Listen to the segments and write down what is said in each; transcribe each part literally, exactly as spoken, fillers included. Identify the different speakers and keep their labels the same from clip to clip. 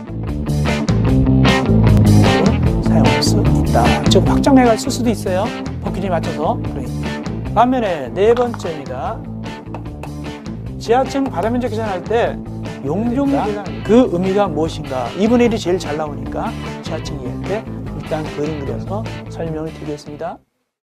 Speaker 1: 사용할 수 있다. 즉 확장맥을 쓸 수도 있어요. 법규에 맞춰서. 반면에 네 번째입니다. 지하층 바다 면적 계산할 때 용적 계산 그 의미가 무엇인가? 이분의 일이 제일 잘 나오니까 지하층 이해할 때 일단 그림 그려서 설명을 드리겠습니다.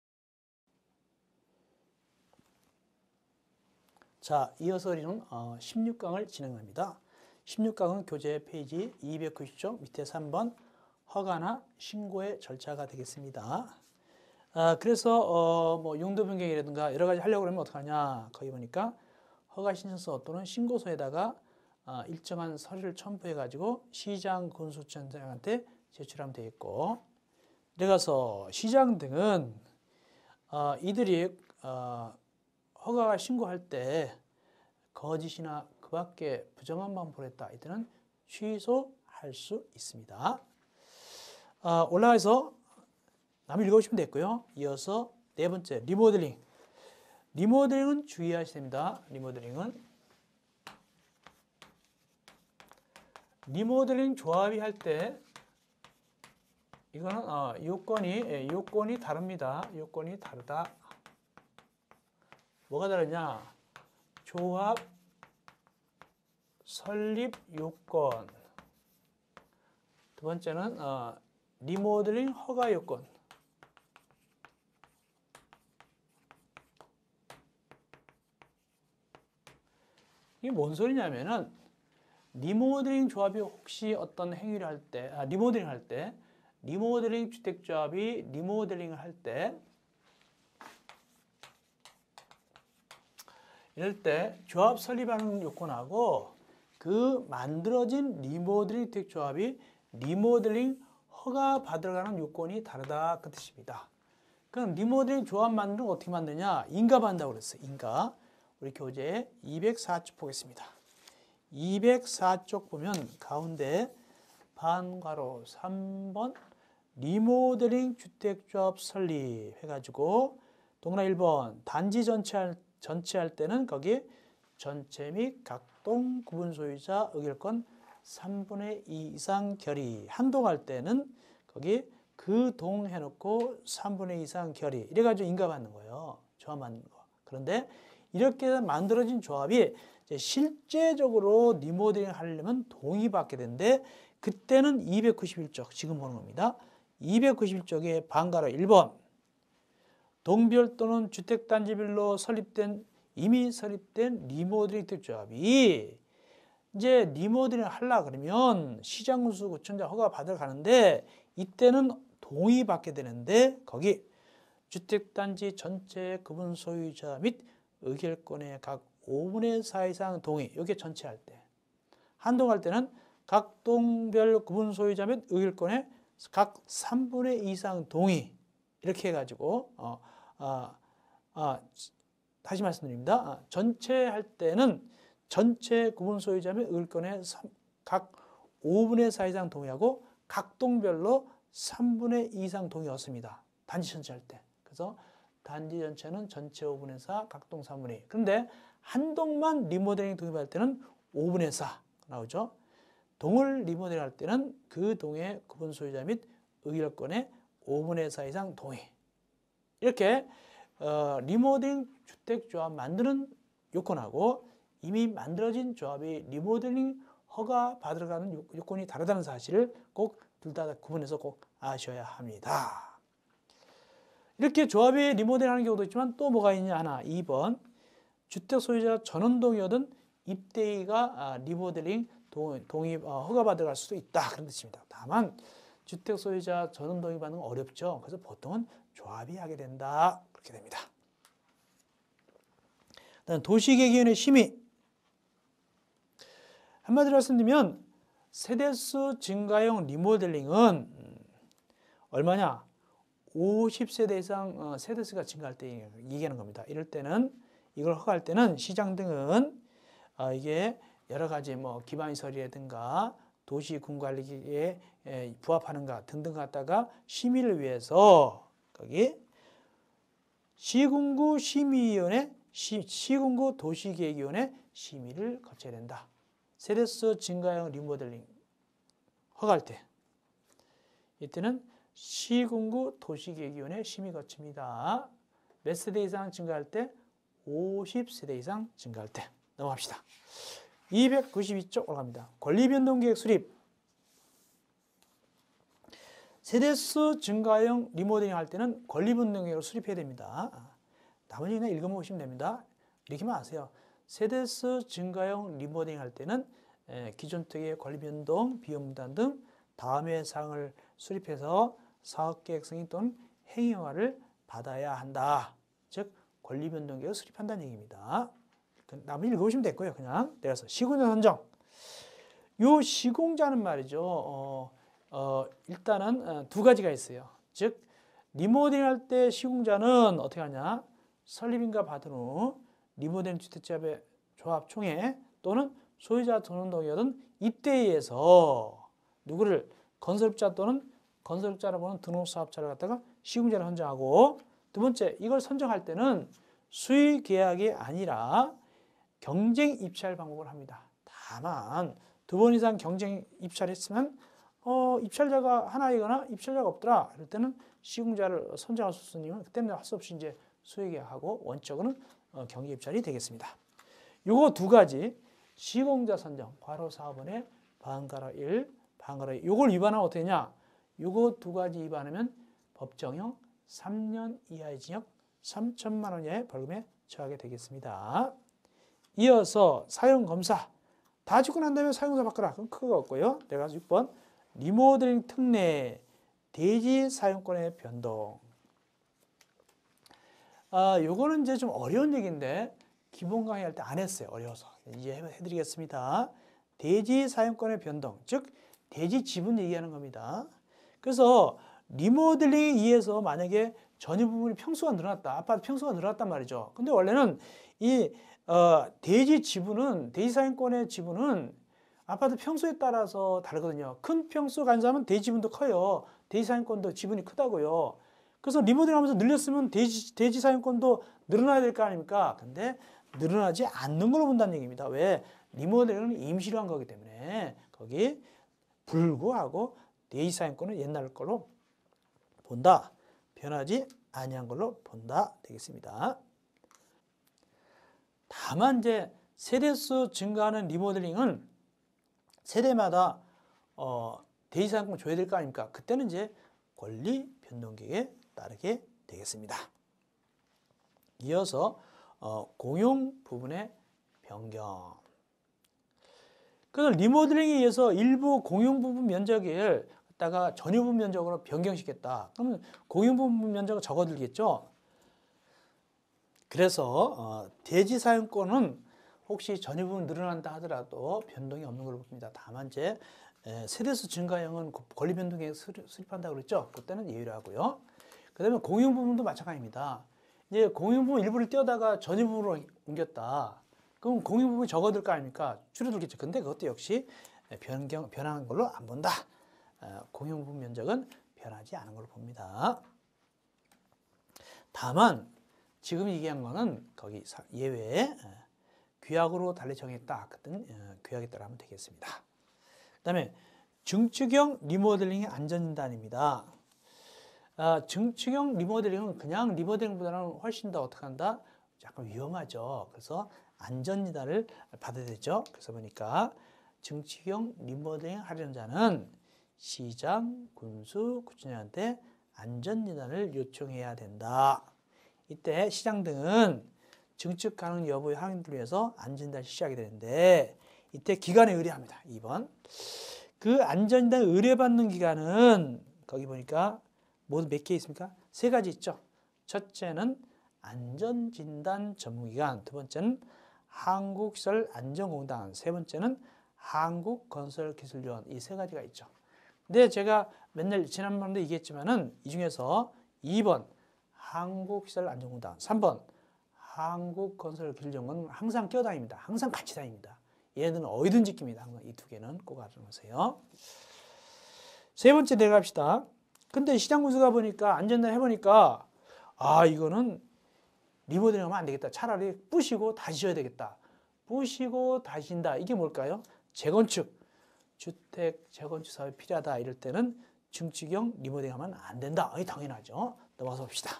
Speaker 1: 자, 이어서 우리는 십육 강을 진행합니다. 십육 강은 교재 페이지 이백구십 쪽 밑에 삼 번 허가나 신고의 절차가 되겠습니다. 아, 그래서 어, 뭐 용도 변경이라든가 여러 가지 하려고 하면 어떻게 하냐? 거기 보니까 허가 신청서 또는 신고서에다가 어, 일정한 서류를 첨부해 가지고 시장 군수청장한테 제출하면 되겠고, 내가서 시장 등은 어, 이들이 어, 허가가 신고할 때 거짓이나 그 밖에 부정한 만 보냈다, 이들은 취소할 수 있습니다. 어, 올라가서 남을 읽어보시면 됐고요. 이어서 네 번째 리모델링. 리모델링은 주의하셔야 됩니다. 리모델링은 리모델링 조합이 할 때 이거는 어, 요건이 예, 요건이 다릅니다. 요건이 다르다. 뭐가 다르냐? 조합 설립 요건. 두 번째는 어, 리모델링 허가 요건. 이게 뭔 소리냐면은 리모델링 조합이 혹시 어떤 행위를 할 때, 아, 리모델링 할 때, 리모델링 주택조합이 리모델링을 할 때, 이럴 때 조합 설립하는 요건하고 그 만들어진 리모델링 주택조합이 리모델링 허가 받으러가는 요건이 다르다, 그 뜻입니다. 그럼 리모델링 조합 만드는 거 어떻게 만드냐? 인가받는다고 그랬어요. 인가. 우리 교재 이백사 쪽 보겠습니다. 이백사 쪽 보면 가운데 반괄호 삼 번 리모델링 주택조합 설립 해가지고 동그라미 일 번 단지 전체할, 전체할 때는 거기 전체 및 각동 구분 소유자 의결권 삼분의 이 이상 결의, 한동할 때는 거기 그 동 해놓고 삼분의 이 이상 결의 이래가지고 인가받는 거예요. 조합 만드는 거. 그런데 이렇게 만들어진 조합이 이제 실제적으로 리모델링 하려면 동의받게 되는데 그때는 이백구십일 쪽 지금 보는 겁니다. 이백구십일 쪽에 반괄호 일 번 동별 또는 주택단지별로 설립된 이미 설립된 리모델링 주택조합이 이제 리모델링 하려 그러면 시장군수구청장 허가 받으러 가는데 이때는 동의받게 되는데 거기 주택단지 전체 구분 소유자 및 의결권의 각 오분의 사 이상 동의, 이게 전체 할 때. 한동할 때는 각 동별 구분 소유자 및 의결권의 각 삼분의 이 이상 동의, 이렇게 해가지고 어, 어, 어, 다시 말씀드립니다. 어, 전체 할 때는 전체 구분 소유자 및 의결권의 각 오분의 사 이상 동의하고 각 동별로 삼분의 이 이상 동의였습니다. 단지 전체 할 때. 그래서 단지 전체는 전체 오분의 사, 각동 삼분의 이. 그런데 한 동만 리모델링 동의받을 때는 오분의 사 나오죠. 동을 리모델링 할 때는 그 동의 구분 소유자 및 의결권의 오분의 사 이상 동의. 이렇게 어, 리모델링 주택조합 만드는 요건하고 이미 만들어진 조합이 리모델링 허가 받으러 가는 요건이 다르다는 사실을 꼭 둘 다 구분해서 꼭 아셔야 합니다. 이렇게 조합이 리모델링하는 경우도 있지만 또 뭐가 있냐 하나. 이 번 주택 소유자 전원 동의하든 입대위가 리모델링 동의 허가 받으러 갈 수도 있다, 그런 뜻입니다. 다만 주택 소유자 전원 동의 받는 건 어렵죠. 그래서 보통은 조합이 하게 된다, 그렇게 됩니다. 다음 도시계획위원회 심의. 한마디로 말씀드리면 세대수 증가형 리모델링은 얼마냐? 오십 세대 이상 세대수가 증가할 때 얘기하는 겁니다. 이럴 때는 이걸 허가할 때는 시장 등은 이게 여러 가지 뭐 기반시설이라든가 도시군관리에 부합하는가 등등 갖다가 심의를 위해서 거기 시군구 심의위원회, 시, 시군구 도시계획위원회 심의를 거쳐야 된다. 세대수 증가형 리모델링 허가할 때 이때는 시군구 도시계획위원회 심의 거칩니다. 몇 세대 이상 증가할 때? 오십 세대 이상 증가할 때. 넘어갑시다. 이백구십이 쪽 올라갑니다. 권리변동계획 수립. 세대수 증가형 리모델링 할 때는 권리변동계획을 수립해야 됩니다. 나머지 그냥 읽어보시면 됩니다. 이렇게만 아세요. 세대수 증가형 리모델링 할 때는 기존 특의 권리변동, 비용분담 등 다음의 사항을 수립해서 사업계획 승인 또는 행위허가를 받아야 한다. 즉 권리변동계획을 수립한다는 얘기입니다. 나머지 읽어보시면 됐고요. 그냥 내려서 시공자 선정. 요 시공자는 말이죠. 어, 어, 일단은 어, 두 가지가 있어요. 즉 리모델링 할 때 시공자는 어떻게 하냐? 설립인가 받은 후 리모델링 주택조합의 조합 총회 또는 소유자 등록동의하던 입대위에서 누구를 건설업자 또는 건설업자라고 하는 등록사업자를 갖다가 시공자를 선정하고, 두 번째 이걸 선정할 때는 수의계약이 아니라 경쟁 입찰 방법을 합니다. 다만 두 번 이상 경쟁 입찰했으면 어, 입찰자가 하나이거나 입찰자가 없더라. 이럴 때는 시공자를 선정할 수 없으니 그때는 할 수 없이 이제 수의계약하고 원적으로는 어, 경쟁 입찰이 되겠습니다. 요거 두 가지 시공자 선정 괄호 사 번에 반가로 일, 반가로 이 요걸 위반하면 어떻게 되냐? 요거 두 가지 위반하면 법정형 삼 년 이하의 징역 삼천만 원 이하의 벌금에 처하게 되겠습니다. 이어서 사용검사. 다 짓고 난 다음에 사용검사 바꿔라. 그럼 크게 없고요. 내가 육 번 리모델링 특례 대지 사용권의 변동. 아, 요거는 이제 좀 어려운 얘기인데 기본 강의할 때 안 했어요. 어려워서. 이제 해드리겠습니다. 대지 사용권의 변동. 즉 대지 지분 얘기하는 겁니다. 그래서 리모델링에 의해서 만약에 전유 부분이 평수가 늘어났다. 아파트 평수가 늘어났단 말이죠. 근데 원래는 이 어, 대지 지분은, 대지 사용권의 지분은 아파트 평수에 따라서 다르거든요. 큰 평수 가진 사람은 대지 지분도 커요. 대지 사용권도 지분이 크다고요. 그래서 리모델링 하면서 늘렸으면 대지, 대지 사용권도 늘어나야 될 거 아닙니까? 근데 늘어나지 않는 걸로 본다는 얘기입니다. 왜? 리모델링은 임시로 한 거기 때문에 거기 불구하고 대지 사용권은 옛날 걸로 본다. 변하지 아니한 걸로 본다 되겠습니다. 다만 이제 세대수 증가하는 리모델링은 세대마다 어, 대지 사용권 줘야 될 거 아닙니까? 그때는 이제 권리 변동계획에 따르게 되겠습니다. 이어서 어, 공용 부분의 변경. 그래서 리모델링에 의해서 일부 공용 부분 면적을 갖다가 전유 부분 면적으로 변경시켰다. 그러면 공용 부분 면적은 적어들겠죠. 그래서 어, 대지 사용권은 혹시 전유 부분 늘어난다 하더라도 변동이 없는 걸로 봅니다. 다만 이제 세대수 증가형은 권리 변동계획 수립한다고 그랬죠. 그때는 예외로 하고요. 그다음에 공용 부분도 마찬가지입니다. 이제 공용 부분 일부를 떼어다가 전유 부분으로 옮겼다. 그럼 공용 부분이 적어들 거 아닙니까? 줄어들겠죠. 근데 그것도 역시 변경 변하는 걸로 안 본다. 공용 부분 면적은 변하지 않은 걸로 봅니다. 다만 지금 얘기한 거는 거기 예외에 규약으로 달리 정했다. 같은 규약에 따라 하면 되겠습니다. 그다음에 증축형 리모델링의 안전진단입니다. 아, 증축형 리모델링은 그냥 리모델링보다는 훨씬 더 어떻게 한다? 약간 위험하죠. 그래서 안전진단을 받아야 되죠. 그래서 보니까 증축형 리모델링 하려는 자는 시장, 군수, 구청장한테 안전진단을 요청해야 된다. 이때 시장 등은 증축 가능 여부의 확인을 위해서 안전진단을 실시하게 되는데 이때 기관에 의뢰합니다. 이 번. 그 안전진단 의뢰받는 기관은 거기 보니까 모두 몇 개 있습니까? 세 가지 있죠. 첫째는 안전진단 전문기관, 두 번째는 한국시설안전공단, 세 번째는 한국건설기술위원, 이 세 가지가 있죠. 근데 제가 맨날 지난번에도 얘기했지만은 이 중에서 이 번 한국시설안전공단, 삼 번 한국건설기술위원은 항상 끼어다닙니다. 항상 같이 다닙니다. 얘네들은 어디든지 낍니다. 이 두 개는 꼭 알아놓으세요. 세 번째 내려갑시다. 근데 시장군수가 보니까 안전단 해보니까 아 이거는 리모델링 하면 안 되겠다. 차라리 부시고 다시 져야 되겠다. 부시고 다시 진다. 이게 뭘까요? 재건축. 주택 재건축 사업이 필요하다 이럴 때는 증축형 리모델링하면 안 된다. 이게 당연하죠. 넘어가서 봅시다.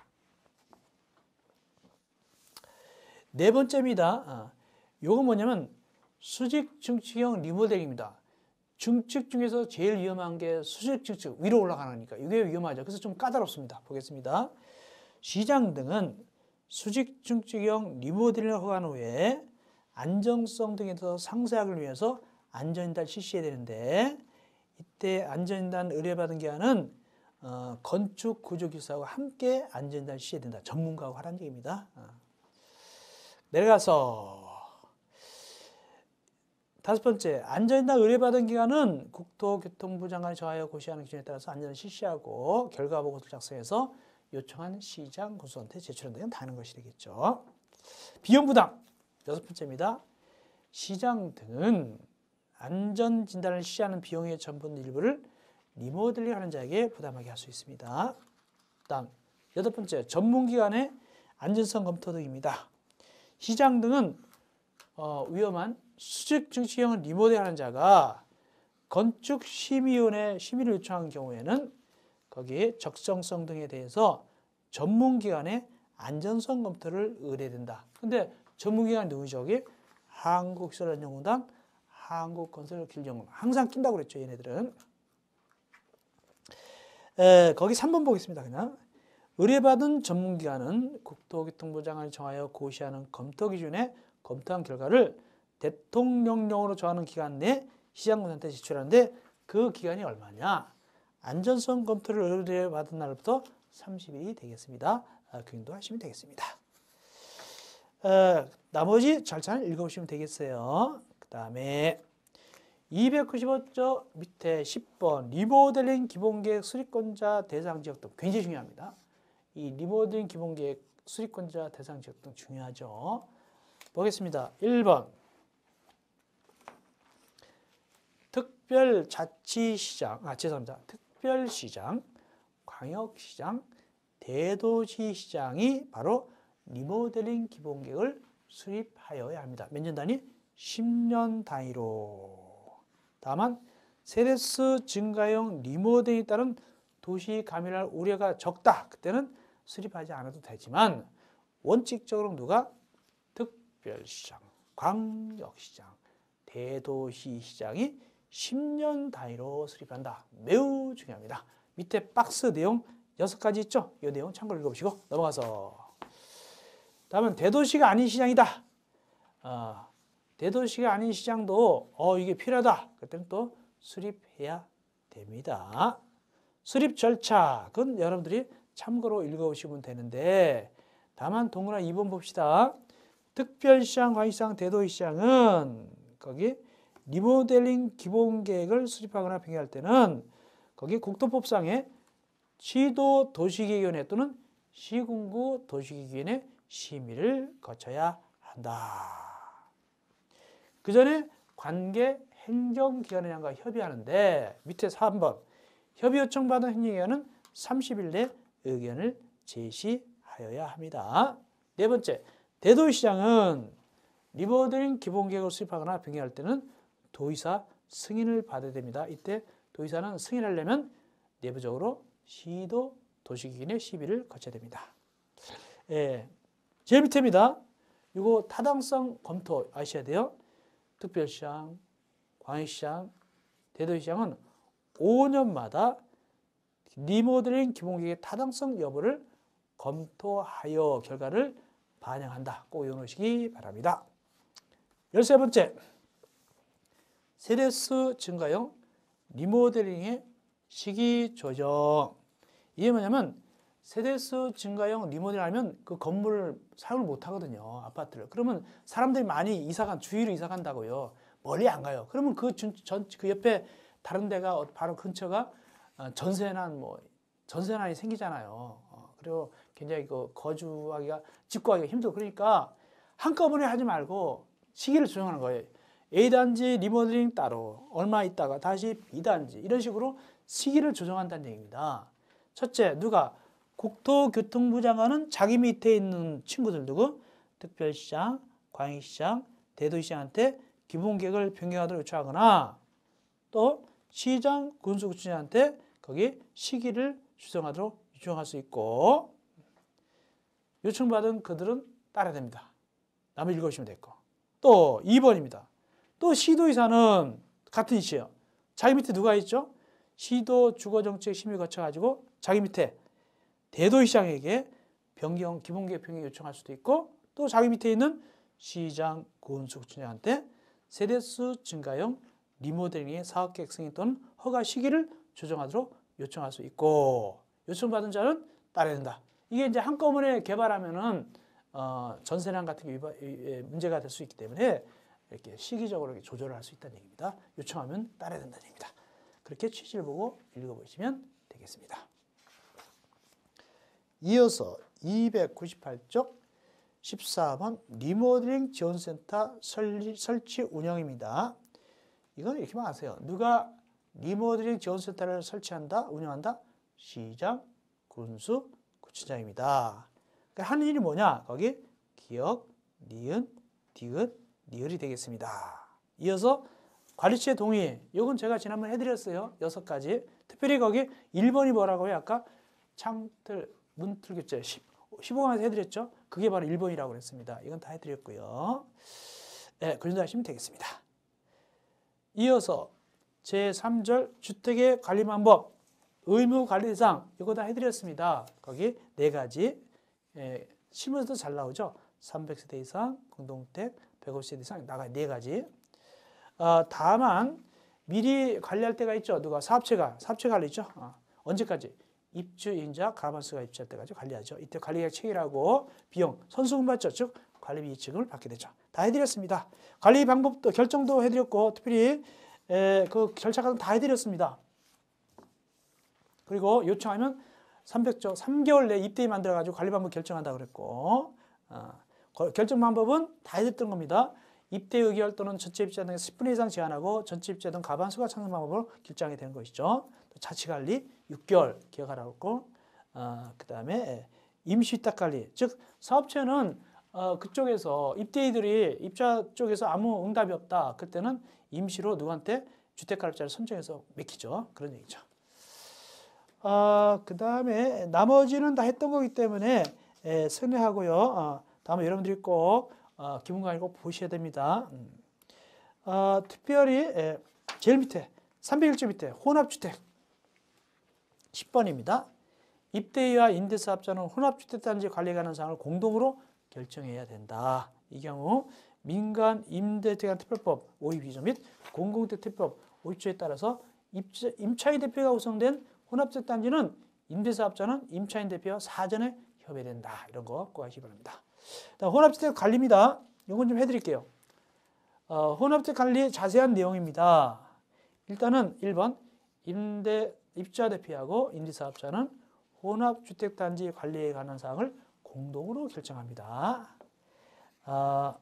Speaker 1: 네 번째입니다. 어, 요거 뭐냐면 수직 증축형 리모델링입니다. 증축 중에서 제일 위험한 게 수직 증축, 위로 올라가니까 이게 위험하죠. 그래서 좀 까다롭습니다. 보겠습니다. 시장 등은 수직 증축형 리모델링을 허가한 후에 안정성 등에 대해서 상세하기 위해서 안전진단을 실시해야 되는데, 이때 안전진단 의뢰받은 기관은 어, 건축 구조기술사하고 함께 안전진단을 실시해야 된다. 전문가하고 하라는 얘기입니다. 어. 내려가서 다섯 번째, 안전진단 의뢰받은 기관은 국토교통부 장관이 정하여 고시하는 기준에 따라서 안전을 실시하고 결과 보고서를 작성해서 요청한 시장 군수한테 제출한다. 이건 다른 것이 되겠죠. 비용 부담 여섯 번째입니다. 시장 등은 안전진단을 실시하는 비용의 전분 일부를 리모델링하는 자에게 부담하게 할 수 있습니다. 다음 여덟 번째, 전문기관의 안전성 검토 등입니다. 시장 등은 어, 위험한 수직 증축형 리모델링하는 자가 건축심의위원회 심의를 요청한 경우에는 거기에 적정성 등에 대해서 전문기관의 안전성 검토를 의뢰된다. 근데 전문기관이 누구죠? 여기 한국시설안전공단, 한국건설기술연구원 항상 낀다고 그랬죠, 얘네들은. 에, 거기 삼 번 보겠습니다. 그냥 의뢰받은 전문기관은 국토교통부 장관이 정하여 고시하는 검토 기준에 검토한 결과를 대통령령으로 정하는 기간 내에 시장군한테 제출하는데 그 기간이 얼마냐? 안전성 검토를 의뢰받은 날부터 삼십 일이 되겠습니다. 아, 그 정도 하시면 되겠습니다. 어, 나머지 절차는 읽어보시면 되겠어요. 그 다음에 이백구십오 조 밑에 십 번 리모델링 기본계획 수립권자 대상 지역 등 굉장히 중요합니다. 이 리모델링 기본계획 수립권자 대상 지역 등 중요하죠. 보겠습니다. 일 번 특별자치시장, 아 죄송합니다. 특별시장, 광역시장, 대도시시장이 바로 리모델링 기본계획을 수립하여야 합니다. 몇 년 단위? 십 년 단위로. 다만 세대수 증가형 리모델링에 따른 도시 감염할 우려가 적다. 그때는 수립하지 않아도 되지만 원칙적으로 누가? 특별시장, 광역시장, 대도시시장이 십 년 단위로 수립한다. 매우 중요합니다. 밑에 박스 내용 여섯 가지 있죠? 이 내용 참고로 읽어보시고 넘어가서 다음은 대도시가 아닌 시장이다. 어, 대도시가 아닌 시장도 어 이게 필요하다. 그때는 또 수립해야 됩니다. 수립 절차 그건 여러분들이 참고로 읽어보시면 되는데 다만 동그라미 이 번 봅시다. 특별시장, 광역시장, 대도시시장은 거기 리모델링 기본계획을 수립하거나 변경할 때는 거기 국토법상에 시도 도시계획위원회 또는 시군구 도시계획위원회 심의를 거쳐야 한다. 그 전에 관계 행정기관이랑과 협의하는데 밑에 삼 번 협의 요청받은 행정기관은 삼십 일 내 의견을 제시하여야 합니다. 네 번째, 대도시장은 리모델링 기본계획을 수립하거나 변경할 때는 도의사 승인을 받아야 됩니다. 이때 도의사는 승인하려면 내부적으로 시도 도시기관의 시비를 거쳐야 됩니다. 예, 제일 밑에입니다. 이거 타당성 검토 아셔야 돼요. 특별시장, 광역시장, 대도시장은 오 년마다 리모델링 기본계획의 타당성 여부를 검토하여 결과를 반영한다. 꼭 외워놓으시기 바랍니다. 열세 번째, 세대수 증가형 리모델링의 시기 조정. 이게 뭐냐면 세대수 증가형 리모델링 하면 그 건물을 사용을 못 하거든요. 아파트를. 그러면 사람들이 많이 이사간, 주위로 이사 간다고요. 멀리 안 가요. 그러면 그, 전, 그 옆에 다른 데가 바로 근처가 전세난 뭐 전세난이 생기잖아요. 어, 그리고 굉장히 그 거주하기가 집구하기가 힘들고 그러니까 한꺼번에 하지 말고 시기를 조정하는 거예요. A단지 리모델링 따로 얼마 있다가 다시 B단지 이런 식으로 시기를 조정한다는 얘기입니다. 첫째, 누가? 국토교통부 장관은 자기 밑에 있는 친구들 누구? 특별시장, 광역시장, 대도시장한테 기본계획을 변경하도록 요청하거나 또 시장 군수구청장한테 거기 시기를 수정하도록 요청할 수 있고 요청받은 그들은 따라야 됩니다. 남을 읽어주시면 됐고 또 이 번입니다. 또 시도의사는 같은 이슈예요. 자기 밑에 누가 있죠? 시도 주거정책 심의 거쳐가지고 자기 밑에 대도시장에게 변경, 기본계획 변경 요청할 수도 있고 또 자기 밑에 있는 시장, 군수구청장한테 세대수 증가형 리모델링의 사업계획 승인 또는 허가 시기를 조정하도록 요청할 수 있고 요청받은 자는 따라야 된다. 이게 이제 한꺼번에 개발하면은 어, 전세난 같은 게 위반, 문제가 될 수 있기 때문에 이렇게 시기적으로 이렇게 조절을 할 수 있다는 얘기입니다. 요청하면 따라야 된다는 얘기입니다. 그렇게 취지를 보고 읽어보시면 되겠습니다. 이어서 이백구십팔 쪽 십사 번 리모델링 지원센터 설치 운영입니다. 이건 이렇게만 아세요. 누가 리모델링 지원센터를 설치한다, 운영한다? 시장, 군수, 구청장입니다. 그러니까 하는 일이 뭐냐? 거기 기역, 니은, 디귿, 리을이 되겠습니다. 이어서 관리처의 동의. 이건 제가 지난번에 해드렸어요. 여섯 가지. 특별히 거기 일 번이 뭐라고 해요? 아까 창틀, 문틀 교체 십오 번에서 해드렸죠? 그게 바로 일 번이라고 그랬습니다. 이건 다 해드렸고요. 네, 그 정도 하시면 되겠습니다. 이어서 제삼 절 주택의 관리 방법, 의무 관리 대상 이거 다 해드렸습니다. 거기 네 가지 예, 실무에서도 잘 나오죠. 삼백 세대 이상, 공동주택, 백오십 세대 이상 나가 네 가지. 어, 다만 미리 관리할 때가 있죠. 누가 사업체가 사업체 관리 있죠. 어, 언제까지? 입주인자 가반수가 입주할 때까지 관리하죠. 이때 관리계획 체결하고 비용 선수금받죠. 즉 관리비 이익을 받게 되죠. 다 해드렸습니다. 관리 방법도 결정도 해드렸고 특별히 에, 그 절차 과정 다 해드렸습니다. 그리고 요청하면 삼백 조 삼 개월 내에 입대인 만들어가지고 관리 방법 결정한다고 그랬고 어, 결정 방법은 다 해드렸던 겁니다. 입대 의결 또는 전체 입자 등에서 십 분의 이상 제한하고 전체 입자 등 가반수가 찾는 방법으로 결정이 되는 것이죠. 또 자치관리 육 개월 기억하라고 했고 어, 그 다음에 임시위탁관리 즉 사업체는 어, 그쪽에서 입대인들이 입자 쪽에서 아무 응답이 없다. 그때는 임시로 누구한테 주택가입자를 선정해서 맡기죠. 그런 얘기죠. 어, 그 다음에 나머지는 다 했던 거기 때문에 에, 선회하고요. 어, 다음에 여러분들이 꼭 어, 기본강의 꼭 보셔야 됩니다. 음. 어, 특별히 에, 제일 밑에 삼백일 조 밑에 혼합주택 십 번입니다. 입대인과 임대사업자는 혼합주택단지 관리에 관한 사항을 공동으로 결정해야 된다. 이 경우 민간 임대대관 특별법 오십이 조 및 공공주택 특별법 오십 조에 따라서 입자, 임차인 대표가 구성된 혼합주택 단지는 임대사업자는 임차인 대표와 사전에 협의된다. 이런 거 꼭 하시기 바랍니다. 혼합주택 관리입니다. 이건 좀 해드릴게요. 어, 혼합주택 관리 자세한 내용입니다. 일단은 일 번 임대 입주자 대표하고 임대사업자는 혼합주택 단지 관리에 관한 사항을 공동으로 결정합니다. 어,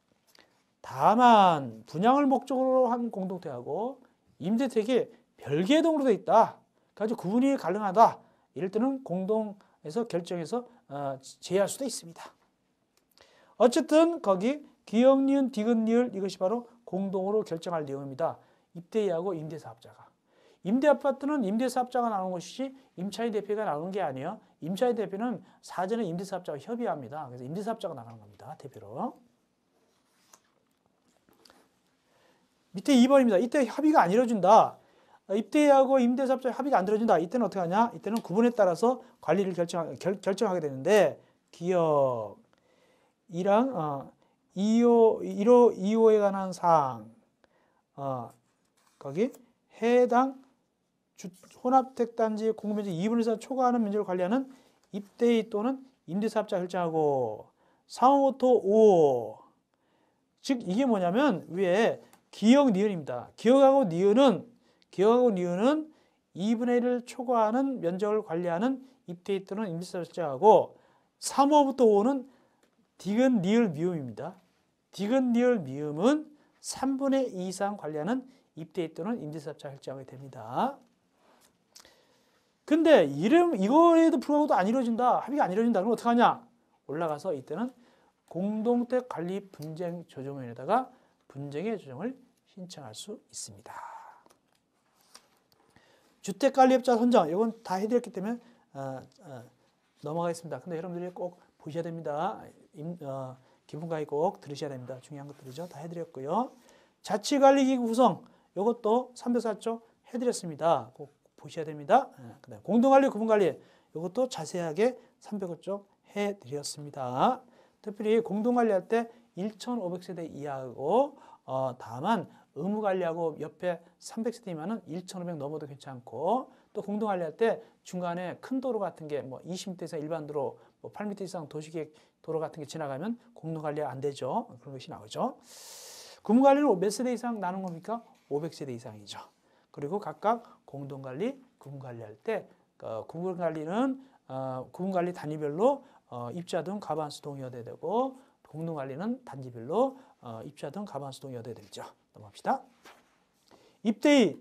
Speaker 1: 다만 분양을 목적으로 한 공동택하고 임대택이 별개의 동으로 되어 있다. 그래서 구분이 가능하다. 이럴 때는 공동에서 결정해서 어, 제외할 수도 있습니다. 어쨌든 거기 기역, 니은, 디귿, 리을 이것이 바로 공동으로 결정할 내용입니다. 입대인하고 임대사업자가. 임대아파트는 임대사업자가 나오는 것이지 임차인 대표가 나오는 게 아니에요. 임차인 대표는 사전에 임대사업자와 협의합니다. 그래서 임대사업자가 나가는 겁니다. 대표로. 밑에 이 번입니다. 이때 협의가 안 이루어진다. 입대하고 임대사업자 협의가 안 이루어진다. 이때는 어떻게 하냐? 이때는 구분에 따라서 관리를 결정, 결, 결정하게 되는데 기역 이랑 어, 이호, 일호, 이호에 관한 사항 어, 거기 해당 주, 혼합주택단지 공급면적 이분의 사 초과하는 면적을 관리하는 입대인 또는 임대사업자 결정하고 상호토 오 즉 이게 뭐냐면 위에 기역, 니은입니다. 기역하고 니은은 기역하고 니은은 이분의 일을 초과하는 면적을 관리하는 입대인 또는 임대사업자하고 삼호부터 오는 디귿, 리을, 미음입니다. 디귿, 리을, 미음은 삼분의 이 이상 관리하는 입대인 또는 임대사업자 결정하게 됩니다. 근데 이름 이거에도 불구하고도 안 이루어진다. 합의가 안 이루어진다. 그럼 어떡하냐? 올라가서 이때는 공동주택 관리 분쟁 조정위원회에다가 분쟁의 조정을 신청할 수 있습니다. 주택관리업자 선정 이건 다 해드렸기 때문에 어, 어, 넘어가겠습니다. 근데 여러분들이 꼭 보셔야 됩니다. 임, 어, 기본 강의 꼭 들으셔야 됩니다. 중요한 것들이죠. 다 해드렸고요. 자치관리기구 구성 이것도 삼백사 조 해드렸습니다. 꼭 보셔야 됩니다. 어, 그다음 공동관리, 구분관리 이것도 자세하게 삼백오 조 해드렸습니다. 특별히 공동관리할 때 천오백 세대 이하고 어, 다만 의무관리하고 옆에 삼백 세대 미만은 천오백 넘어도 괜찮고 또 공동관리할 때 중간에 큰 도로 같은 게 뭐 이십 미터 이상 일반 도로, 뭐 팔 미터 이상 도시계획 도로 같은 게 지나가면 공동관리가 안 되죠. 그런 것이 나오죠. 구분관리는 몇 세대 이상 나눈 겁니까? 오백 세대 이상이죠. 그리고 각각 공동관리, 구분관리할 때 어, 구분관리는 어, 구분관리 단위별로 어, 입자 등 과반수 동의어야 되고 공동관리는 단지별로 어, 입자 등 과반수 동의어야 되죠. 넘어갑시다. 입대의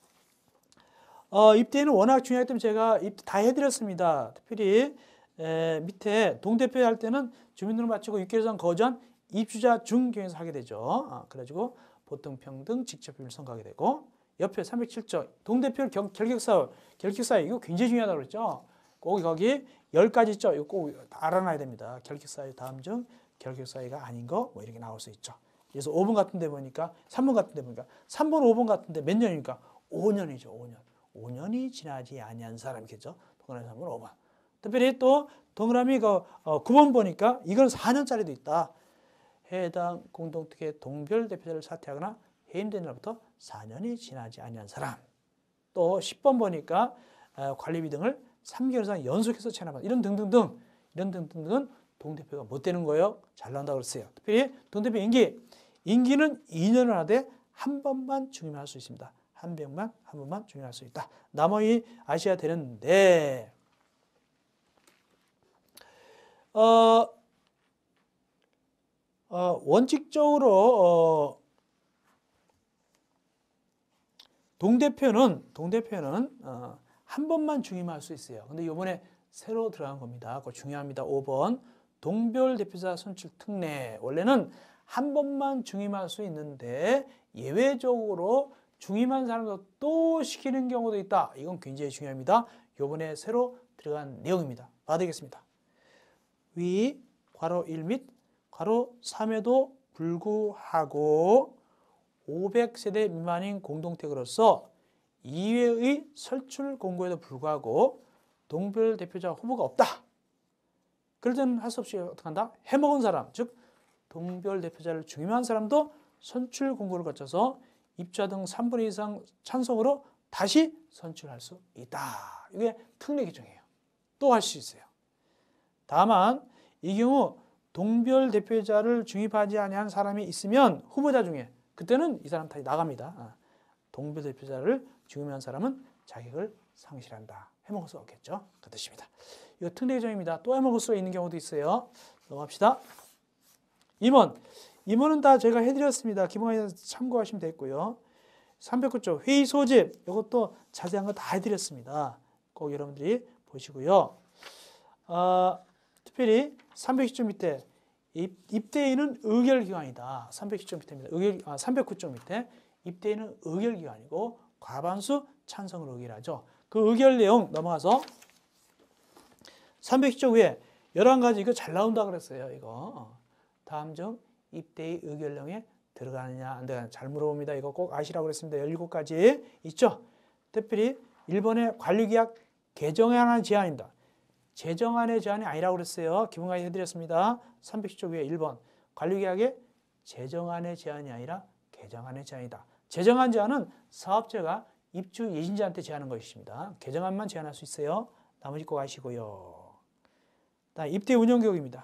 Speaker 1: 어, 입대는 워낙 중요하기 때문에 제가 입대 다 해드렸습니다. 특별히 에, 밑에 동대표 할 때는 주민등록 마치고 육 개월 이상 거주한 입주자 중 경에서 하게 되죠. 어, 그래가지고 보통평등 직접비율 선거하게 되고 옆에 삼백칠 조 동대표 결격사유 결격사유 이거 굉장히 중요하다고 그랬죠. 꼭 거기 열 가지 있죠. 이거 꼭 알아놔야 됩니다. 결격사유 다음 중 결격사유가 아닌 거 뭐 이렇게 나올 수 있죠. 그래서 오 번 같은 데 보니까 삼 번 같은 데 보니까 삼 번, 오 번 같은 데 몇 년입니까? 오 년이죠. 오 년. 오 년이 지나지 아니한 사람이겠죠. 동그라미 삼 번, 오 번. 특별히 또 동그라미 그 어, 구 번 보니까 이건 사 년짜리도 있다. 해당 공동특혜 동별 대표자를 사퇴하거나 해임된 날부터 사 년이 지나지 아니한 사람. 또 십 번 보니까 어, 관리비 등을 삼 개월 이상 연속해서 체납한 이런 등등등 이런 등등등은 동대표가 못 되는 거예요. 잘 나온다고 그랬어요. 특별히 동대표 임기 임기는 이 년을 하되 한 번만 중임할 수 있습니다. 한 명만 한 번만 중임할 수 있다. 나머지 아셔야 되는데 어, 어, 원칙적으로 어, 동대표는 동대표는 어, 한 번만 중임할 수 있어요. 근데 이번에 새로 들어간 겁니다. 그거 중요합니다. 오 번 동별 대표자 선출 특례. 원래는 한 번만 중임할 수 있는데 예외적으로 중임한 사람도 또 시키는 경우도 있다. 이건 굉장히 중요합니다. 이번에 새로 들어간 내용입니다. 봐드리겠습니다. 위 괄호 일 및 괄호 삼에도 불구하고 오백 세대 미만인 공동택으로서 이외의 설출 공고에도 불구하고 동별 대표자 후보가 없다. 그럴 때는 할 수 없이 어떻게 한다? 해먹은 사람, 즉 동별 대표자를 중임한 사람도 선출 공고를 거쳐서 입주자 등 삼분의 이 이상 찬성으로 다시 선출할 수 있다. 이게 특례 규정이에요. 또 할 수 있어요. 다만 이 경우 동별 대표자를 중임하지 아니한 사람이 있으면 후보자 중에 그때는 이 사람 다 나갑니다. 동별 대표자를 중임한 사람은 자격을 상실한다. 해먹을 수 없겠죠. 그 뜻입니다. 이거 특례 규정입니다. 또 해먹을 수 있는 경우도 있어요. 넘어갑시다. 임원. 임원은 다 제가 해드렸습니다. 기본강의에서 참고하시면 되겠고요. 삼백구 조 회의 소집. 이것도 자세한 거 다 해드렸습니다. 꼭 여러분들이 보시고요. 어, 특별히 삼백십 조 밑에 입대인은 의결기관이다. 삼백십 조 밑에입니다. 의결, 아, 삼백구 조 밑에 입대인은 의결기관이고 과반수 찬성을 의결하죠. 그 의결 내용 넘어가서 삼백십 조 위에 열한 가지 이거 잘 나온다 그랬어요. 이거 다음 중 입대의 의결 내용에 들어가느냐 안 들어가느냐 잘 물어봅니다. 이거 꼭 아시라고 그랬습니다. 열일곱 가지 있죠. 특별히 일 번에 관리계약 개정안의 제안입니다. 제정안의 제안이 아니라고 그랬어요. 기본강의 해드렸습니다. 삼백십 조 위에 일 번 관리계약의 제정안의 제안이 아니라 개정안의 제안이다. 제정안 제안은 사업자가 입주 예신자한테 제안한 것입니다. 개정안만 제안할 수 있어요. 나머지 꼭 아시고요. 다음 입대 운영교육입니다.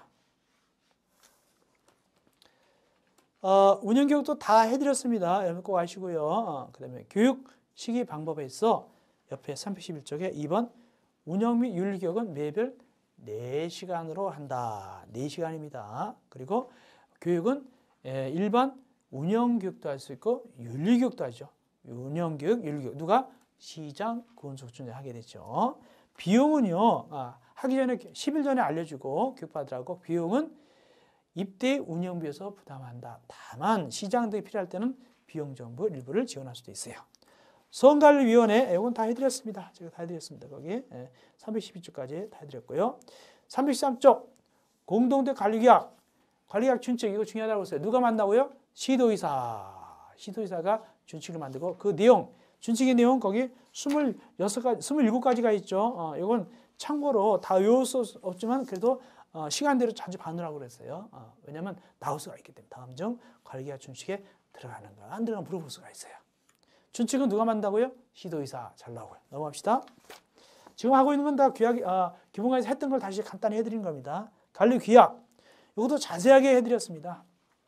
Speaker 1: 어, 운영교육도 다 해드렸습니다. 여러분 꼭 아시고요. 어, 그 다음에 교육 시기 방법에 있어 옆에 삼백십일 쪽에 이 번 운영 및 윤리교육은 매별 네 시간으로 한다. 네 시간입니다. 그리고 교육은 에, 일반 운영교육도 할 수 있고 윤리교육도 하죠. 운영교육, 윤리교육. 누가? 시장, 군수준에 하게 되죠. 비용은요. 아, 하기 전에 십 일 전에 알려주고 교육받으라고 비용은 입대 운영비에서 부담한다. 다만 시장 등이 필요할 때는 비용 정부 일부를 지원할 수도 있어요. 선관리위원회, 이건 다 해드렸습니다. 제가 다 해드렸습니다. 거기 예, 삼백십이 쪽까지 다 해드렸고요. 삼백십삼 쪽 공동대 관리계약, 관리계약 준칙, 이거 중요하다고 했어요. 누가 만나고요? 시도의사. 시도의사가 준칙을 만들고 그 내용, 준칙의 내용 거기 스물여섯 가지, 스물일곱 가지가 있죠. 어, 이건 참고로 다 외울 수 없지만 그래도 어, 시간대로 자주 봐놓으라고 그랬어요. 어, 왜냐하면 나올 수가 있기 때문에 다음 중 관리계약 준칙에 들어가는가 안 들어가면 물어볼 수가 있어요. 준칙은 누가 만든다고요? 시도의사. 잘 나오고요. 넘어갑시다. 지금 하고 있는 건 다 규약, 아, 기본과에서 했던 걸 다시 간단히 해드린 겁니다. 관리 규약. 이것도 자세하게 해드렸습니다.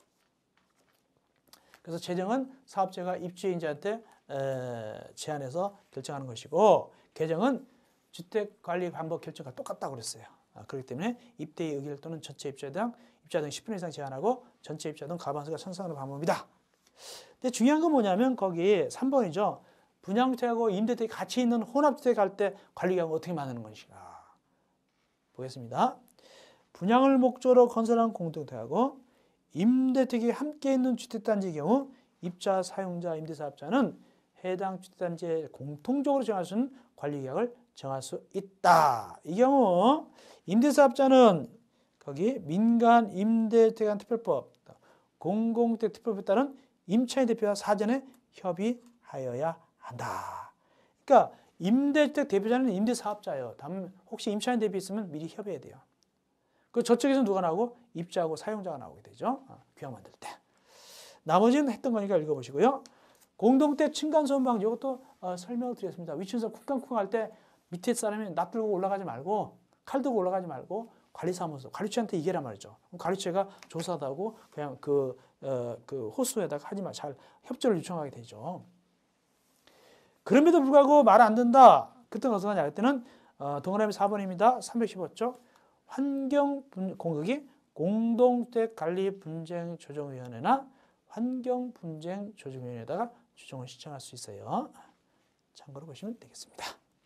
Speaker 1: 그래서 재정은 사업자가 입주인자한테 에, 제안해서 결정하는 것이고 개정은 주택관리 방법 결정과 똑같다고 그랬어요. 아, 그렇기 때문에 입대의 의결 또는 전체 입자당 입자당 십 분 이상 제한하고 전체 입자당 과반수가 찬성하는 방법이다. 근데 중요한 건 뭐냐면 거기 삼 번이죠. 분양주택하고 임대주택이 같이 있는 혼합주택 할 때 관리계약은 어떻게 만드는 것인가. 보겠습니다. 분양을 목적으로 건설한 공동주택하고 임대주택이 함께 있는 주택단지의 경우 입자, 사용자, 임대사업자는 해당 주택단지에 공통적으로 정할 수 있는 관리계약을 정할 수 있다. 이 경우 임대사업자는 거기 민간 임대주택관 특별법, 공공주택 특별법에 따른 임차인 대표와 사전에 협의하여야 한다. 그러니까 임대주택 대표자는 임대사업자예요. 다음 혹시 임차인 대표 있으면 미리 협의해야 돼요. 그 저쪽에서 누가 나오고 입자하고 사용자가 나오게 되죠. 규약 만들 때. 나머지는 했던 거니까 읽어보시고요. 공동대 층간소음 방지 이것도 어, 설명을 드렸습니다. 위층에서 쿵쾅쿵 할 때 밑에 사람이 납 들고 올라가지 말고 칼 들고 올라가지 말고 관리사무소, 관리처한테 얘기란 말이죠. 관리처가 조사하고 그냥 그, 어, 그 호수에다가 하지 마, 잘 협조를 요청하게 되죠. 그럼에도 불구하고 말 안 된다. 그때는 어떻게 하냐? 그때는 어, 동그라미 사 번입니다. 삼백십오 쪽 환경 공격이 공동주택 관리 분쟁 조정위원회나 환경 분쟁 조정위원회에다가 조정을 신청할 수 있어요. 참고로 보시면 되겠습니다.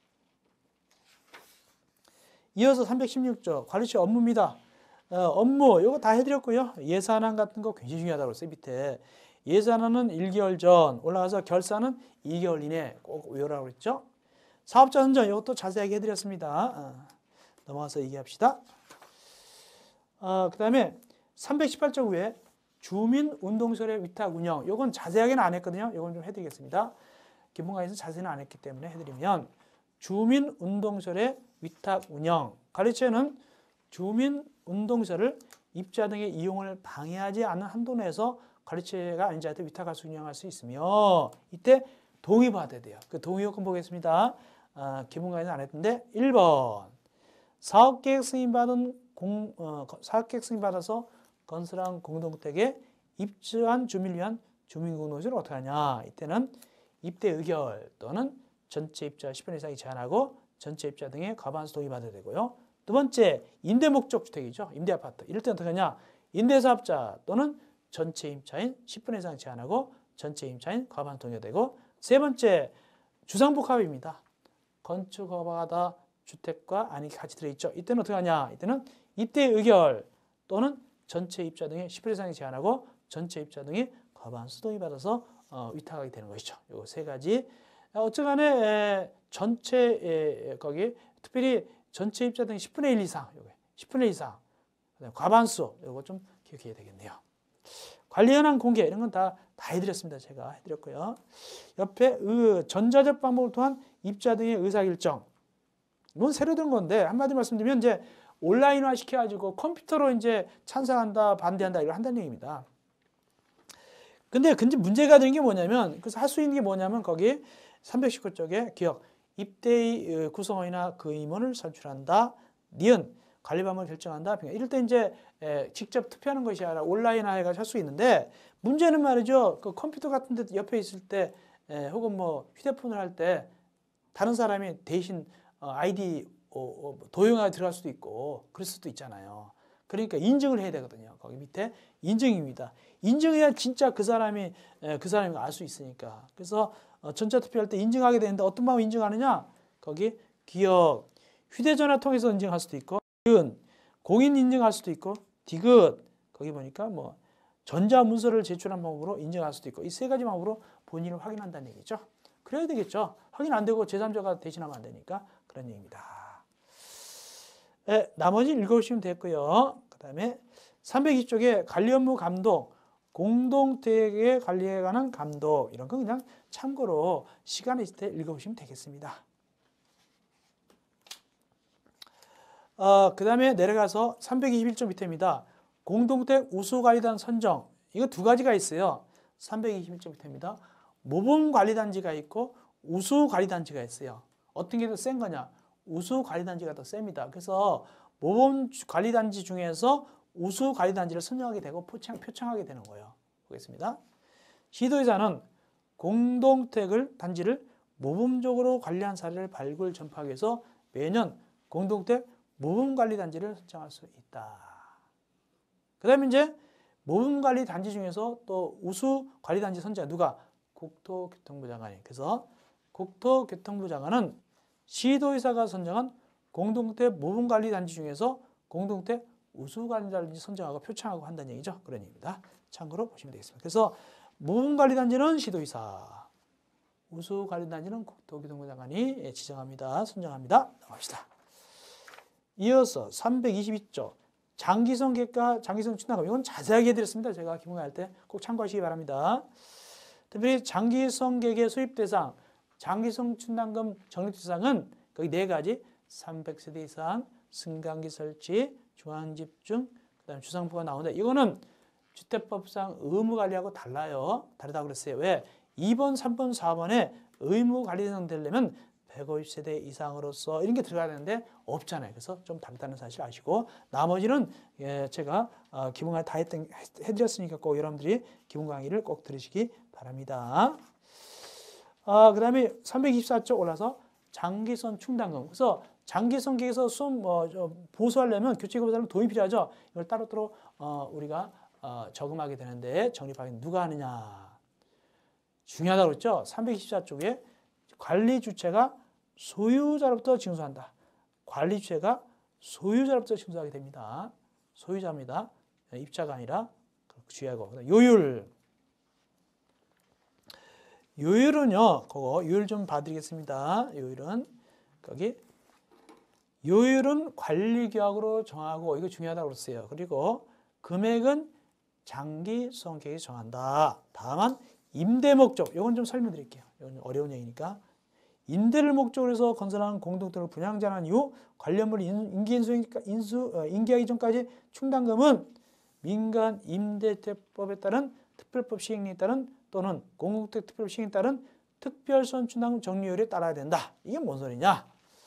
Speaker 1: 이어서 삼백십육 쪽 관리처 업무입니다. 어, 업무 이거 다 해드렸고요. 예산안 같은 거 굉장히 중요하다고 했어요. 밑에 예산안은 일 개월 전 올라가서 결산은 이 개월 이내 꼭 외우라고 했죠. 사업자 선정 이것도 자세하게 해드렸습니다. 어, 넘어가서 얘기합시다. 어, 그 다음에 삼백십팔 쪽 위에 주민운동설의 위탁 운영 이건 자세하게는 안 했거든요. 이건 좀 해드리겠습니다. 기본과에서 자세는 안 했기 때문에 해드리면 주민운동설의 위탁 운영 관리처는 주민운동설을 입자 등의 이용을 방해하지 않는 한도 내에서 관리처가 아닌 자한테 위탁할 수 운영할 수 있으며 이때 동의받아야 돼요. 그 동의 요건 보겠습니다. 아, 기본과에는 안 했는데 일 번 사업계획 승인받은 공, 어, 사업계획 승인받아서 건설한 공동주택에 입주한 주민을 위한 주민공동체를 어떻게 하냐. 이때는 입대 의결 또는 전체 입자 십 분 이상이 제한하고 전체 입자 등의 과반수 동의받아야 되고요. 두 번째 임대 목적 주택이죠. 임대 아파트. 이럴 때 어떻게 하냐. 임대사업자 또는 전체 임차인 십 분 이상 제한하고 전체 임차인 과반 동의가 되고 세 번째 주상복합입니다. 건축허가다 주택과 안이 같이 들어있죠. 이때는 어떻게 하냐. 이때는 입대 의결 또는 전체 입자 등의 십 분 이상이 제한하고 전체 입자 등의 과반수 동의받아서 어, 위탁하게 되는 것이죠. 요 세 가지. 어쨌간에 전체 에, 거기 특별히 전체 입자 등의 십분의 일 이상, 요게 십분의 일 이상, 과반수 이거 좀 기억해야 되겠네요. 관리 현황 공개 이런 건 다 다 해드렸습니다. 제가 해드렸고요. 옆에 의, 전자적 방법을 통한 입자 등의 의사결정. 이건 새로 든 건데 한마디 말씀드리면 이제 온라인화 시켜가지고 컴퓨터로 이제 찬성한다, 반대한다 이걸 한다는 얘기입니다. 근데 근데 문제가 되는 게 뭐냐면 그래서 할 수 있는 게 뭐냐면 거기 삼백십구 쪽에 기억 입대의 구성원이나 그 임원을 선출한다. 니은 관리 방법을 결정한다. 이럴 때 이제 직접 투표하는 것이 아니라 온라인화 해가지고 할 수 있는데 문제는 말이죠. 그 컴퓨터 같은 데 옆에 있을 때 혹은 뭐 휴대폰을 할 때 다른 사람이 대신 아이디 도용하게 들어갈 수도 있고 그럴 수도 있잖아요. 그러니까 인증을 해야 되거든요. 거기 밑에 인증입니다. 인증해야 진짜 그 사람이 그 사람인 거 알 수 있으니까. 그래서 전자 투표할 때 인증하게 되는데 어떤 방법으로 인증하느냐? 거기 기억, 휴대전화 통해서 인증할 수도 있고, 공인 인증할 수도 있고, 디귿 거기 보니까 뭐 전자문서를 제출한 방법으로 인증할 수도 있고 이 세 가지 방법으로 본인을 확인한다는 얘기죠. 그래야 되겠죠. 확인 안 되고 제삼자가 대신하면 안 되니까 그런 얘기입니다. 네, 나머지 읽어보시면 됐고요. 그 다음에 삼백이십 쪽에 관리 업무 감독, 공동택에 관리에 관한 감독 이런 거 그냥 참고로 시간이 있을 때 읽어보시면 되겠습니다. 어, 그 다음에 내려가서 삼백이십일 쪽 밑에입니다. 공동택 우수관리단 선정. 이거 두 가지가 있어요. 삼백이십일 쪽 밑에입니다. 모범관리단지가 있고 우수관리단지가 있어요. 어떤 게 더 센 거냐? 우수관리단지가 더 셉니다. 그래서 모범관리단지 중에서 우수관리단지를 선정하게 되고 표창, 표창하게 되는 거예요. 보겠습니다. 시도의사는 공동택을 단지를 모범적으로 관리한 사례를 발굴 전파하기 위해서 매년 공동택 모범관리단지를 선정할 수 있다. 그 다음에 이제 모범관리단지 중에서 또 우수관리단지 선정 누가? 국토교통부 장관이. 그래서 국토교통부 장관은 시도의사가 선정한 공동택 모범관리단지 중에서 공동택 우수관리단지 선정하고 표창하고 한다는 얘기죠. 그런 얘기입니다. 참고로 보시면 되겠습니다. 그래서 모범관리단지는 시도의사, 우수관리단지는 국토교통부 장관이 지정합니다. 선정합니다. 넘어갑시다. 이어서 삼백이십이 쪽 장기성 계획과 장기성 충당금. 이건 자세하게 해드렸습니다. 제가 기본할 때 꼭 참고하시기 바랍니다. 특별히 장기성 계획의 수입 대상, 장기성 충당금 적립 대상은 거기 네 가지 삼백 세대 이상, 승강기 설치, 중앙집중, 그 다음에 주상부가 나오는데 이거는 주택법상 의무관리하고 달라요. 다르다고 그랬어요. 왜? 이 번, 삼 번, 사 번에 의무관리 대상 되려면 백오십 세대 이상으로서 이런 게 들어가야 되는데 없잖아요. 그래서 좀 다르다는 사실 아시고 나머지는 예, 제가 어, 기본 강의 다 했던, 해드렸으니까 꼭 여러분들이 기본 강의를 꼭 들으시기 바랍니다. 어, 그 다음에 삼백이십사 쪽 올라서 장기선 충당금. 그래서 장기선 계획에서 수업 뭐, 보수하려면 교체보다는 돈이 필요하죠. 이걸 따로따로 어, 우리가 어, 저금하게 되는데 적립하기는 누가 하느냐. 중요하다고 그랬죠. 삼백이십사 쪽에 관리 주체가 소유자로부터 징수한다. 관리 주체가 소유자로부터 징수하게 됩니다. 소유자입니다. 입자가 아니라 주의하고. 요율. 요율은요. 그거 요율 좀 봐드리겠습니다. 요율은 거기 요율은 관리규약으로 정하고 이거 중요하다고 그랬어요. 그리고 금액은 장기성 계획이 정한다. 다만 임대 목적. 이건 좀 설명드릴게요. 이건 어려운 얘기니까. 임대를 목적으로 해서 건설하는 공동택을 분양제한 이후 관련물 인기 인수, 인수 인계하기 전까지 충당금은 민간 임대주택법에 따른 특별법 시행령에 따른 또는 공공주택 특별법 시행에 따른 특별선 충당금 적립율에 따라야 된다. 이게 뭔 소리냐?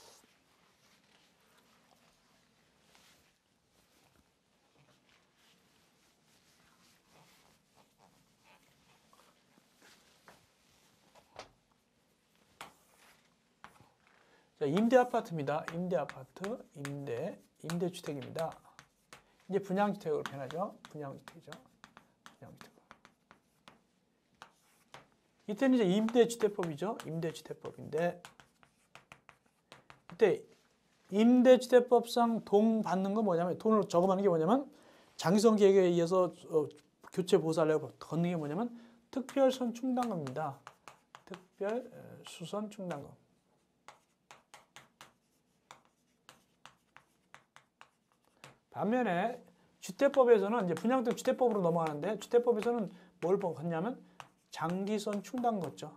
Speaker 1: 자, 임대 아파트입니다. 임대 아파트, 임대, 임대주택입니다. 이제 분양주택으로 변하죠. 분양주택이죠. 분양주택. 이때는 이제 임대주택법이죠. 임대주택법인데, 이때 임대주택법상 돈 받는 건 뭐냐면, 돈을 저금하는 게 뭐냐면, 장기성 계획에 의해서 어, 교체 보수하려고 걷는 게 뭐냐면, 특별선 충당금입니다. 특별 수선 충당금. 반면에 주택법에서는 이제 분양주택 주택법으로 넘어가는데 주택법에서는 뭘 걷냐면 장기선 충당 걷죠.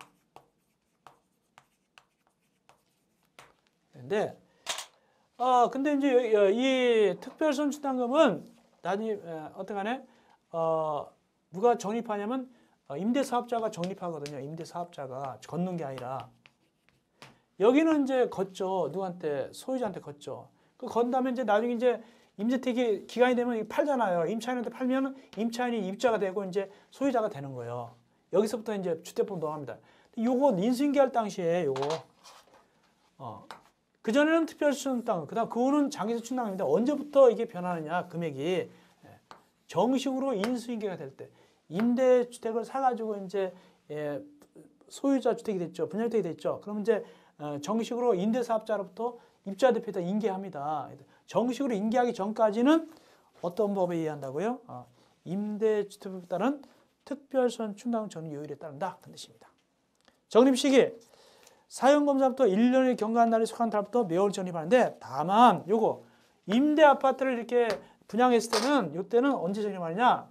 Speaker 1: 근데 어 근데 이제 이 특별선 충당금은 나중에 어떡하네 어 누가 적립하냐면 임대사업자가 적립하거든요. 임대사업자가 걷는 게 아니라 여기는 이제 걷죠. 누구한테 소유자한테 걷죠. 그 건 다음에 이제 나중에 이제 임대택이 기간이 되면 팔잖아요. 임차인한테 팔면 임차인이 입자가 되고 이제 소유자가 되는 거예요. 여기서부터 이제 주택법 넘어갑니다. 요거 인수인계할 당시에 요거 어 그 전에는 특별수준 땅, 그다음 그거는 장기적 충당입니다. 언제부터 이게 변하느냐 금액이 정식으로 인수인계가 될 때 임대주택을 사가지고 이제 예, 소유자 주택이 됐죠, 분양주택이 됐죠. 그럼 이제 어, 정식으로 임대사업자로부터 입자 대표에다 인계합니다. 정식으로 인계하기 전까지는 어떤 법에 의한다고요? 어, 임대주택법에 따른 특별선 충당 적립 요율에 따른다. 그런 뜻입니다. 적립 시기 사용검사부터 일 년이 경과한 날에 속한 달부터 매월 적립하는데 다만 요거 임대 아파트를 이렇게 분양했을 때는 이때는 언제 적립하느냐?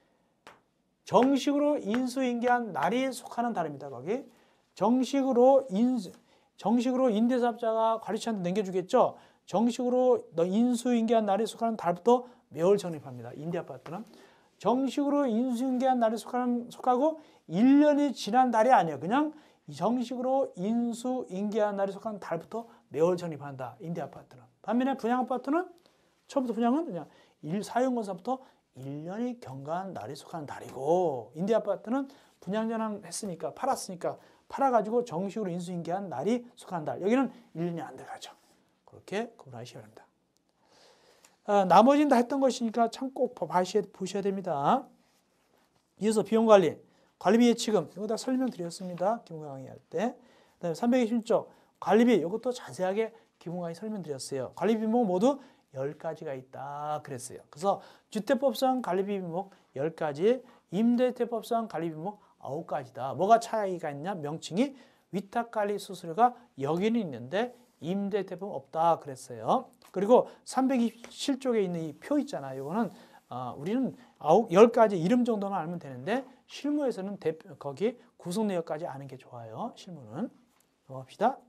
Speaker 1: 정식으로 인수인계한 날이 속하는 달입니다. 거기 정식으로 인수 정식으로 임대사업자가 관리처한테 넘겨주겠죠. 정식으로 인수인계한 날이 속하는 달부터 매월 적립합니다. 임대 아파트는 정식으로 인수인계한 날이 속하는 속하고 일 년이 지난 달이 아니에요. 그냥 정식으로 인수인계한 날이 속하는 달부터 매월 적립한다. 임대 아파트는. 반면에 분양 아파트는 처음부터 분양은 그냥 일 사용권사부터 일 년이 경과한 날이 속하는 달이고 임대 아파트는 분양 전환했으니까 팔았으니까 팔아가지고 정식으로 인수인계한 날이 속하는 달. 여기는 일 년이 안 들어가죠. 그렇게 구분하시기 바랍니다. 아, 나머지는 다 했던 것이니까 참 꼭 보셔야 됩니다. 이어서 비용관리, 관리비 예치금 이거 다 설명드렸습니다. 기본 강의 할 때. 그다음에 삼백이십일 조 관리비 이것도 자세하게 기본 강의 설명드렸어요. 관리비 비목 모두 열 가지가 있다 그랬어요. 그래서 주택법상 관리비 비목 열 가지, 임대주택법상 관리비 비목 아홉 가지다. 뭐가 차이가 있냐? 명칭이 위탁관리 수수료가 여기는 있는데 임대주택법은 없다 그랬어요. 그리고 삼백이십칠 쪽에 있는 이 표 있잖아요. 이거는 어, 우리는 아홉, 열 가지 이름 정도만 알면 되는데 실무에서는 대표, 거기 구성 내역까지 아는 게 좋아요. 실무는. 넘어갑시다.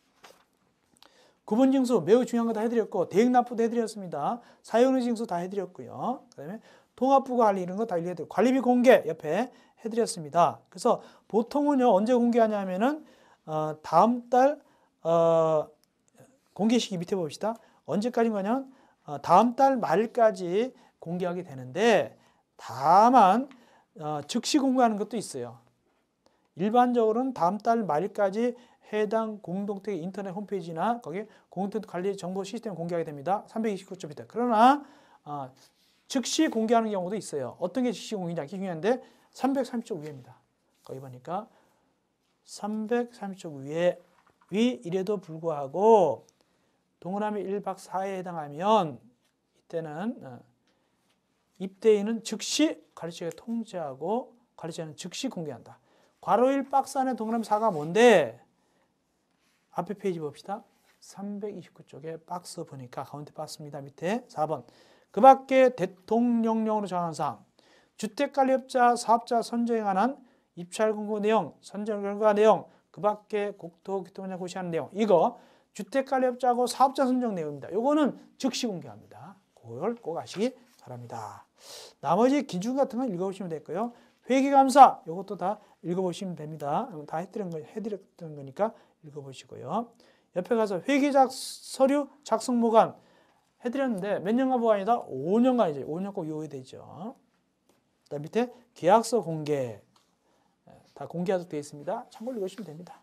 Speaker 1: 구분징수 매우 중요한 거 다 해드렸고 대행납부도 해드렸습니다. 사용료징수 다 해드렸고요. 그 다음에 통합부관리 이런 거 다 해드렸고 관리비 공개 옆에 해드렸습니다. 그래서 보통은요 언제 공개하냐면은 어, 다음 달 어, 공개 시기 밑에 봅시다. 언제까지인가냐면 어, 다음 달 말까지 공개하게 되는데 다만 어, 즉시 공개하는 것도 있어요. 일반적으로는 다음 달 말까지 해당 공동택 인터넷 홈페이지나 거기 공동택 관리 정보 시스템 공개하게 됩니다. 삼백이십구 조 밑에. 그러나 어, 즉시 공개하는 경우도 있어요. 어떤 게 즉시 공개냐 중요한데 삼백삼십 조 위에입니다. 거기 보니까 삼백삼십 조 위에 위 이래도 불구하고 동그라미 일 박 사 일에 해당하면 이때는 어, 입대인은 즉시 관리처가 통지하고 관리처는 즉시 공개한다. 괄호 일 박스 안에 동그라미 사가 뭔데? 앞에 페이지 봅시다. 삼백이십구 쪽에 박스 보니까 가운데 박스입니다. 밑에 사 번. 그 밖에 대통령령으로 정한 사항, 주택관리업자 사업자 선정에 관한 입찰 공고 내용, 선정 결과 내용, 그 밖에 국토교통부가 고시하는 내용, 이거 주택관리업자하고 사업자 선정 내용입니다. 이거는 즉시 공개합니다. 그걸 꼭 아시기 바랍니다. 나머지 기준 같은 건 읽어보시면 되고요. 회계감사 이것도 다 읽어보시면 됩니다. 다 해드린 거 해드렸던 거니까 읽어보시고요. 옆에 가서 회계작 서류 작성 보관 해드렸는데 몇 년간 보관이다? 오 년간이죠. 오 년 꼭 이용이 되죠. 그다음 밑에 계약서 공개 다 공개하도록 되어 있습니다. 참고로 읽으시면 됩니다.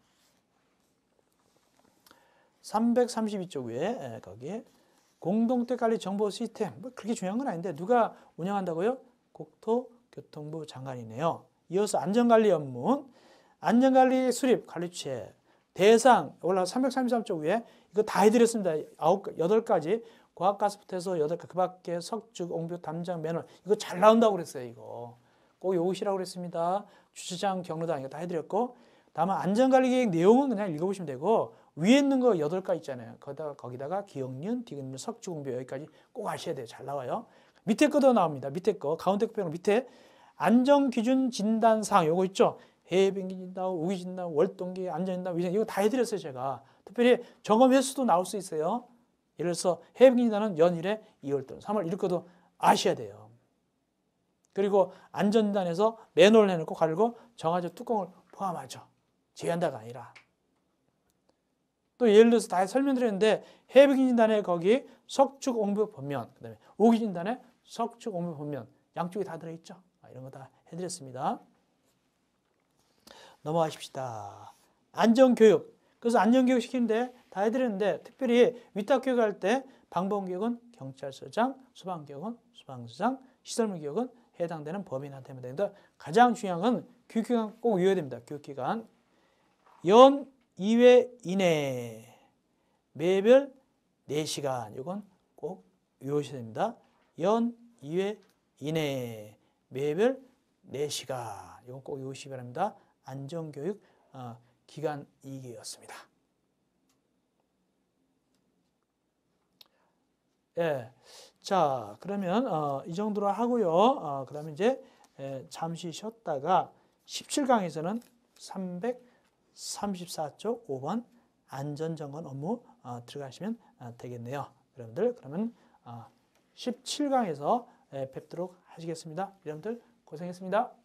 Speaker 1: 삼백삼십이 쪽 위에 거기 공동택관리 정보 시스템 뭐 그렇게 중요한 건 아닌데 누가 운영한다고요? 국토교통부 장관이네요. 이어서 안전관리 업무, 안전관리 수립 관리체 대상 올라 삼백삼십삼 쪽 위에 이거 다 해드렸습니다. 아홉 여덟 가지 과학가스부터 해서 여덟 그 밖에 석축, 옹뷰, 담장, 매너 이거 잘 나온다고 그랬어요. 이거 꼭 외우시라고 그랬습니다. 주차장, 경로당 이거 다 해드렸고 다만 안전관리계획 내용은 그냥 읽어보시면 되고 위에 있는 거 여덟 가지 있잖아요. 거기다가, 거기다가 기억년, 디귿년, 석축, 옹뷰 여기까지 꼭 아셔야 돼요. 잘 나와요. 밑에 거도 나옵니다. 밑에 거 가운데 거 빼고 밑에 안전기준 진단사항 요거 있죠. 해외비행기 진단, 우기 진단, 월동기, 안전진단, 위생 이거 다 해드렸어요. 제가 특별히 점검 횟수도 나올 수 있어요. 예를 들어서 해외비행기 진단은 연일에 이월 또는 삼월 이럴 것도 아셔야 돼요. 그리고 안전진단에서 매뉴얼 해놓고 가리고 정화조 뚜껑을 포함하죠. 제외한다가 아니라. 또 예를 들어서 다 설명드렸는데 해외비행기 진단에 거기 석축, 옹뷰, 본면 그다음에 우기 진단에 석축, 옹뷰, 본면 양쪽이 다 들어있죠. 이런 거 다 해드렸습니다. 넘어가십시다. 안전교육. 그래서 안전교육 시키는데 다 해드렸는데 특별히 위탁교육할 때 방범교육은 경찰서장, 소방교육은 소방서장, 시설물교육은 해당되는 법인한테 하면 되는데 가장 중요한 건 교육기간 꼭 외워야 됩니다. 교육기간. 연 이 회 이내 매별 네 시간 이건 꼭 외우셔야 됩니다. 연 이 회 이내 매별 네 시간 이건 꼭 외우시기 바랍니다. 안전교육 어, 기간 이익이었습니다. 예, 자 그러면 어, 이 정도로 하고요. 어, 그다음에 이제 예, 잠시 쉬었다가 십칠 강에서는 삼백삼십사 쪽 오 번 안전점검 업무 어, 들어가시면 어, 되겠네요. 여러분들 그러면 어, 십칠 강에서 예, 뵙도록 하시겠습니다. 여러분들 고생했습니다.